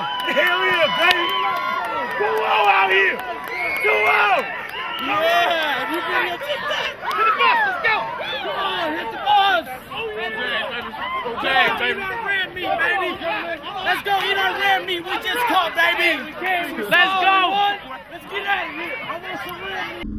Hell yeah, baby. 2-0 out here. 2-0. Yeah, you bring your tip back. To the bus, let's go. Come on, hit the bus. Okay, baby. You done ran me, baby. Let's go, you done ran me. We just caught, baby. Let's go. Let's get out of here. I want some red meat.